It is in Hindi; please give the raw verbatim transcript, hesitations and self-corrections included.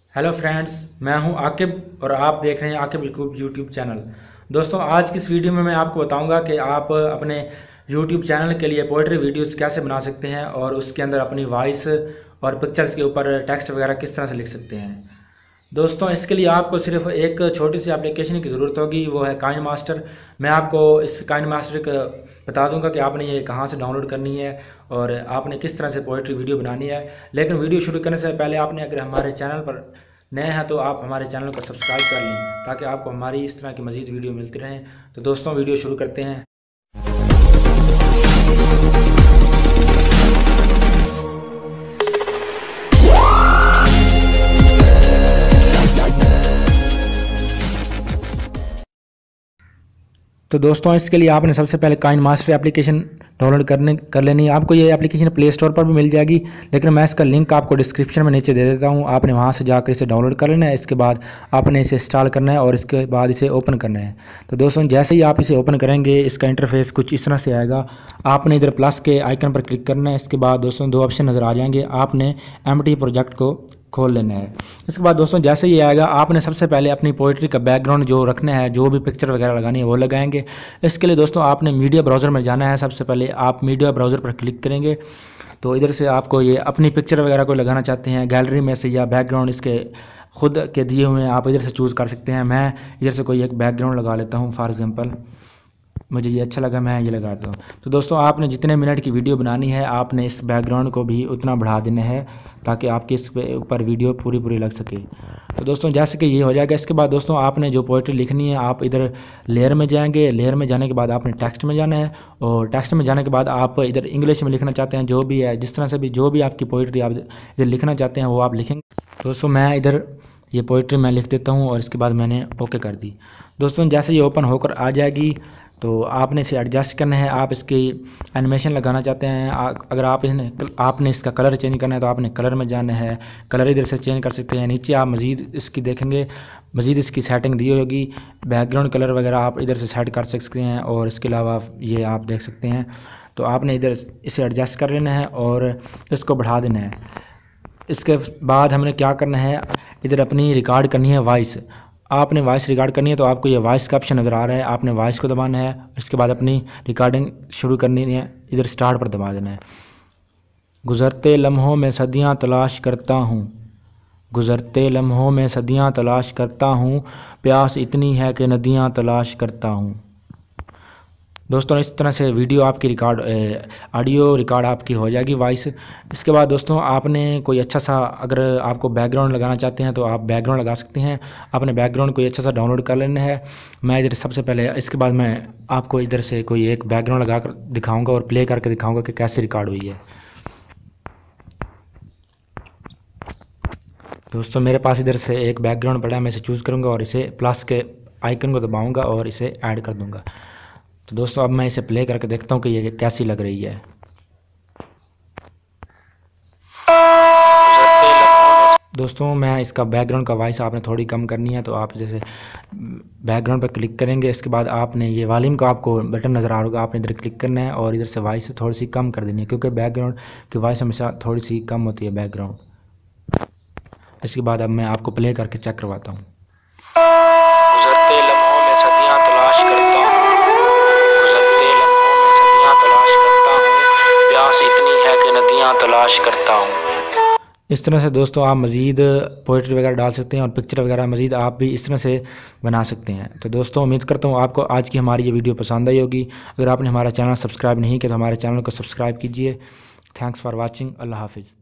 हेलो फ्रेंड्स, मैं हूं आकिब और आप देख रहे हैं आकिब लिखूब यूट्यूब चैनल। दोस्तों, आज की इस वीडियो में मैं आपको बताऊंगा कि आप अपने यूट्यूब चैनल के लिए पोइट्री वीडियोस कैसे बना सकते हैं और उसके अंदर अपनी वॉइस और पिक्चर्स के ऊपर टेक्स्ट वगैरह किस तरह से लिख सकते हैं। दोस्तों, इसके लिए आपको सिर्फ एक छोटी सी एप्लीकेशन की ज़रूरत होगी, वो है काइन मास्टर। मैं आपको इस काइन मास्टर का बता दूंगा कि आपने ये कहाँ से डाउनलोड करनी है और आपने किस तरह से पोइट्री वीडियो बनानी है। लेकिन वीडियो शुरू करने से पहले आपने अगर हमारे चैनल पर नए हैं तो आप हमारे चैनल को सब्सक्राइब कर लें ताकि आपको हमारी इस तरह की मज़ीद वीडियो मिलती रहें। तो दोस्तों, वीडियो शुरू करते हैं। तो दोस्तों, इसके लिए आपने सबसे पहले काइन मास्टर एप्लीकेशन डाउनलोड करने कर लेनी है। आपको ये एप्लीकेशन प्ले स्टोर पर भी मिल जाएगी, लेकिन मैं इसका लिंक आपको डिस्क्रिप्शन में नीचे दे देता हूँ। आपने वहाँ से जाकर इसे डाउनलोड कर लेना है। इसके बाद आपने इसे इंस्टॉल करना है और इसके बाद इसे ओपन करना है। तो दोस्तों, जैसे ही आप इसे ओपन करेंगे इसका इंटरफेस कुछ इस तरह से आएगा। आपने इधर प्लस के आइकन पर क्लिक करना है। इसके बाद दोस्तों दो ऑप्शन नज़र आ जाएंगे। आपने एम्प्टी प्रोजेक्ट को खोल लेना है। इसके बाद दोस्तों जैसे ही आएगा आपने सबसे पहले अपनी पोइट्री का बैकग्राउंड जो रखना है, जो भी पिक्चर वगैरह लगानी है वो लगाएंगे। इसके लिए दोस्तों आपने मीडिया ब्राउज़र में जाना है। सबसे पहले आप मीडिया ब्राउज़र पर क्लिक करेंगे तो इधर से आपको ये अपनी पिक्चर वगैरह को लगाना चाहते हैं गैलरी में से या बैकग्राउंड इसके खुद के दिए हुए हैं, आप इधर से चूज़ कर सकते हैं। मैं इधर से कोई एक बैकग्राउंड लगा लेता हूँ। फॉर एग्जांपल मुझे ये अच्छा लगा, मैं ये लगाता हूँ। तो दोस्तों, आपने जितने मिनट की वीडियो बनानी है आपने इस बैकग्राउंड को भी उतना बढ़ा देना है ताकि आपकी इस ऊपर वीडियो पूरी पूरी लग सके। तो दोस्तों जैसे कि ये हो जाएगा, इसके बाद दोस्तों आपने जो पोइट्री लिखनी है आप इधर लेयर में जाएंगे। लेयर में जाने के बाद आपने टेक्स्ट में जाना है और टेक्स्ट में जाने के बाद आप इधर इंग्लिश में लिखना चाहते हैं जो भी है, जिस तरह से भी जो भी आपकी पोइट्री आप इधर लिखना चाहते हैं वो आप लिखेंगे। दोस्तों, मैं इधर ये पोइट्री मैं लिख देता हूँ और इसके बाद मैंने ओके कर दी। दोस्तों, जैसे ये ओपन होकर आ जाएगी तो आपने इसे एडजस्ट करना है। आप इसकी एनिमेशन लगाना चाहते हैं, आ, अगर आप इन्हें आपने इसका कलर चेंज करना है तो आपने कलर में जाना है। कलर इधर से चेंज कर सकते हैं। नीचे आप मज़ीद इसकी देखेंगे, मज़ीद इसकी सेटिंग दी होगी। बैकग्राउंड कलर वगैरह आप इधर से सेट कर सकते हैं और इसके अलावा ये आप देख सकते हैं। तो आपने इधर इसे एडजस्ट कर लेना है और इसको बढ़ा देना है। इसके बाद हमने क्या करना है, इधर अपनी रिकॉर्ड करनी है वॉइस। आपने वॉइस रिकॉर्ड करनी है तो आपको ये वॉइस का ऑप्शन नज़र आ रहा है, आपने वॉइस को दबाना है। उसके बाद अपनी रिकॉर्डिंग शुरू करनी है, इधर स्टार्ट पर दबा देना है। गुज़रते लम्हों में सदियां तलाश करता हूँ, गुज़रते लम्हों में सदियां तलाश करता हूँ, प्यास इतनी है कि नदियाँ तलाश करता हूँ। दोस्तों, इस तरह से वीडियो आपकी रिकॉर्ड ऑडियो रिकॉर्ड आपकी हो जाएगी वॉइस। इसके बाद दोस्तों आपने कोई अच्छा सा, अगर आपको बैकग्राउंड लगाना चाहते हैं तो आप बैकग्राउंड लगा सकते हैं। आपने बैकग्राउंड कोई अच्छा सा डाउनलोड कर लेना है। मैं इधर सबसे पहले, इसके बाद मैं आपको इधर से कोई एक बैकग्राउंड लगा कर दिखाऊँगा और प्ले करके दिखाऊँगा कि कैसे रिकॉर्ड हुई है। दोस्तों, मेरे पास इधर से एक बैकग्राउंड पड़ा है, मैं इसे चूज़ करूँगा और इसे प्लस के आइकन को दबाऊँगा और इसे ऐड कर दूँगा। तो दोस्तों अब मैं इसे प्ले करके देखता हूँ कि ये कैसी लग रही है। दोस्तों, मैं इसका बैकग्राउंड का वॉइस आपने थोड़ी कम करनी है तो आप जैसे बैकग्राउंड पर क्लिक करेंगे। इसके बाद आपने ये वॉल्यूम का आपको बटन नज़र आ रहा होगा, आपने इधर क्लिक करना है और इधर से वॉइस थोड़ी सी कम कर देनी है क्योंकि बैकग्राउंड की वॉइस हमेशा थोड़ी सी कम होती है बैकग्राउंड। इसके बाद अब मैं आपको प्ले करके चेक करवाता हूँ। गुज़रते लम्हों में सदियां तलाश करता हूँ, नदियाँ तलाश करता हूँ। इस तरह से दोस्तों आप मज़ीद पोइट्री वगैरह डाल सकते हैं और पिक्चर वगैरह मज़ीद आप भी इस तरह से बना सकते हैं। तो दोस्तों, उम्मीद करता हूँ आपको आज की हमारी ये वीडियो पसंद आई होगी। अगर आपने हमारा चैनल सब्सक्राइब नहीं किया तो हमारे चैनल को सब्सक्राइब कीजिए। Thanks for watching. अल्लाह हाफिज़।